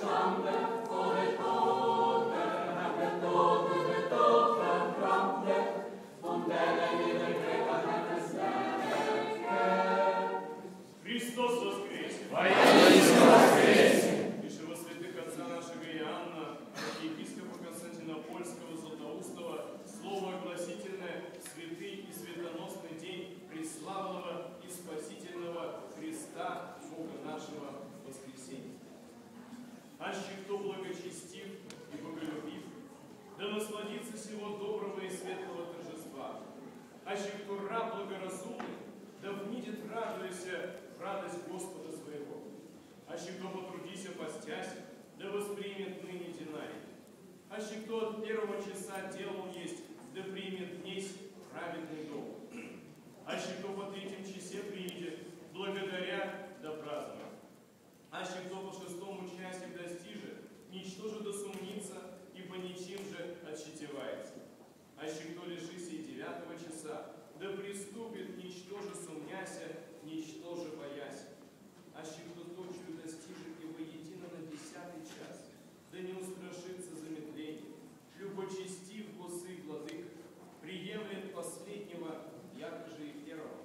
Христос воскресе! Воистину воскресе! Пише во святых отца нашего Иоанна, епископа Константинопольского, Златоустова, слово огласительное в святый и светоносный день преславного и спасительного Христа, Бога нашего воскресения. Аще кто благочестив и боголюбив, да насладится сего доброго и светлого торжества. Аще кто раб благоразумный, да внидит, радуйся в радость Господа своего. Аще кто потрудися постясь, да воспримет ныне динарий. Аще кто от первого часа делал есть, да примет днесь праведный дом. Аще кто по третьем часе приидет, благодаря да празднует. Аще кто по шестому часе достижет, ничтоже да сумнится, ибо ничем же отщетевается. Аще кто лишися и 9 часа, да приступит, ничтоже сумняся, ничтоже боясь. Аще кто точью достижет и воедино на 10 час, да не устрашится замедление, любочестив госы владык, приемлет последнего, якоже и первого.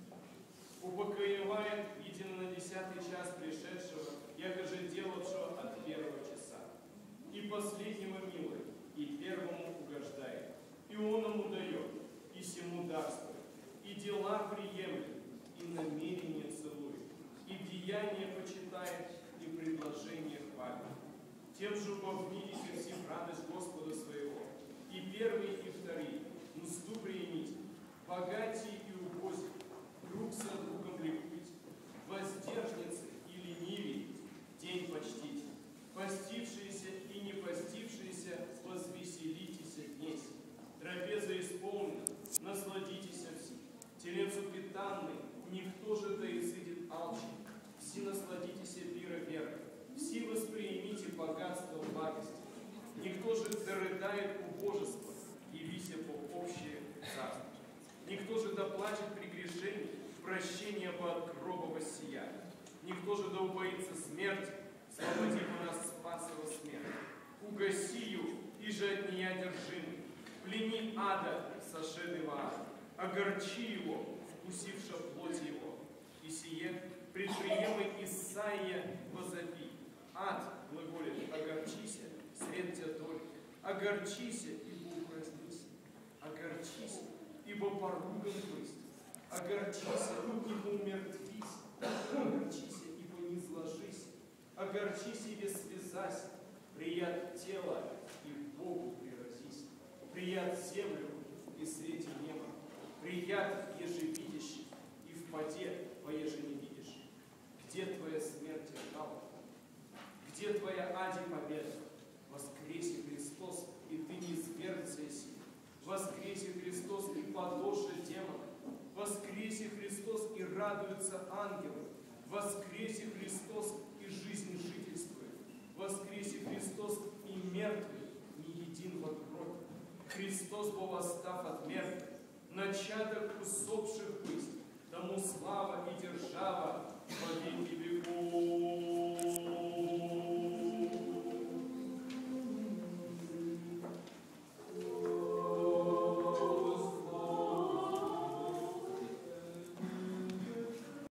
Упокоевает едино на 10 час пришедшего, якоже делавшего от 1 часа. И последнего милует, и первому угождает, и он ему дает, и сему дарствует, и дела приемлет, и намерение целует, и деяние почитает, и предложение хвалит. Тем же вовнидите все в радость Господа своего, и первые, и вторые, мзду приимите, богатые и убози, друг со другом ликуйте, воздержницы и ленивые, день почтите, постившиеся и не постившиеся, возвеселитесь днесь, трапеза исполнена, насладитесь все, телец упитанный, никто же да изыдет алчен, все насладитесь пира веры, все восприимите богатство благости, никто же да рыдает убожество, явися по общее царство. Никто же да плачет прегрешений, прощения по от гроба воссия. Никто же да убоится смерти, свободи у нас спасова смерть. Угасию, и же от нея держимый, плени ада, сошедый в ад, огорчи его, вкусивша плоть его. И сие предприемы Исаия возопи. Ад, глаголит, огорчися, свет тебя долит. Огорчися, ибо упразднись. Огорчися, ибо поруган быть. Огорчися, ибо умертвись. Огорчися, ибо не сложись. Огорчися, ибо связась. Прият тела, и к Богу приразись. Прият землю, и среди неба. Прият, еже видящий, и в поде, поеже не видишь. Где твоя смерть ждала? Где твоя ади победа? Воскресе Христос, и ты не свергся си. Воскресе Христос, и подошли демона. Воскресе Христос, и радуются ангелы. Воскресе Христос, и жизнь жительствует. Воскресе Христос, и мертвый не един во гробе. Христос, бо восстав от мертвых, начаток усопших быть, тому слава и держава